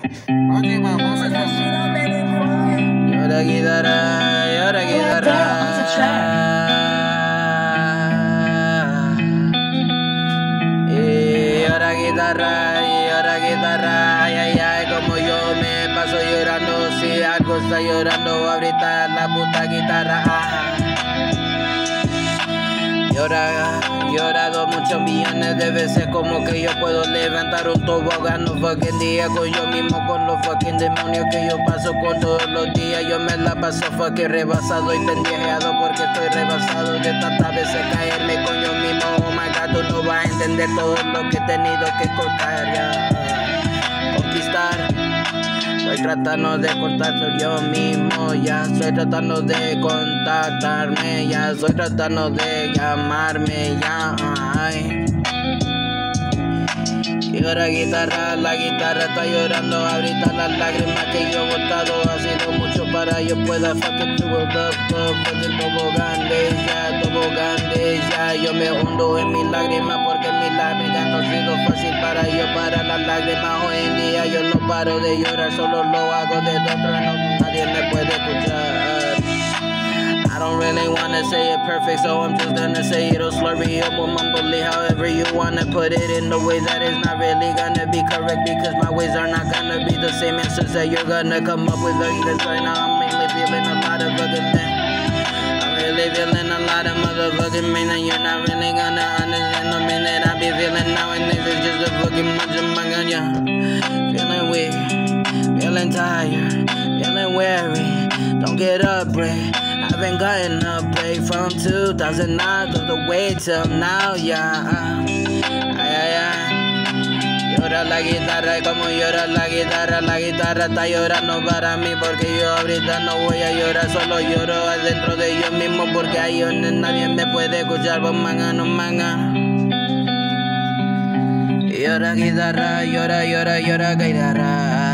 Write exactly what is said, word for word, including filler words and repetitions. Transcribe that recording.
Llora guitarra, llora guitarra. Y llora guitarra, y llora guitarra. Ay, ay, ay, como yo me paso llorando. Si algo está llorando, ahorita la puta guitarra. Llora, llorado muchos millones de veces, como que yo puedo levantar un tobogán. No fucking día con yo mismo, con los fucking demonios que yo paso con todos los días. Yo me la paso fucking rebasado y pendejeado porque estoy rebasado de tantas veces caerme con yo mismo. Oh my god, tú no vas a entender todo lo que he tenido que cortar, ya, conquistar. Estoy tratando de contactar yo mismo, ya estoy tratando de contactarme, ya estoy tratando de llamarme, ya. Ay. Y ahora guitarra, la guitarra está llorando, ahorita las lágrimas que yo he botado ha sido mucho para yo pueda fucking do it up, up, fucking tobogán de ella, tobogán de ella. Yo me hundo en mis lágrimas porque mis lágrimas no ha sido fácil para yo parar las lágrimas. Hoy en día yo no paro de llorar, solo lo hago de dentro, no, nadie me puede escuchar. I don't really wanna say it perfect, so I'm just gonna say it'll slurry up or mumbly, however you wanna put it, in the way that it's not really gonna be correct, because my ways are not gonna be the same answers that you're gonna come up with. Because right now I'm mainly feeling a lot of fucking things. I'm really feeling a lot of motherfucking pain, and you're not really gonna understand the pain that I be feeling now, and this is just a fucking bunch of my gun, yeah. Feeling weak, feeling tired, feeling weary, don't get up, break. I've been gotten a break from two thousand nine all the way till now, yeah. Ay, ay, ay. Llora la guitarra y como llora la guitarra, la guitarra está llorando para mí porque yo ahorita no voy a llorar, solo lloro adentro de yo mismo porque ahí donde nadie me puede escuchar, pues manga no manga. Llora guitarra, llora, llora, llora guitarra.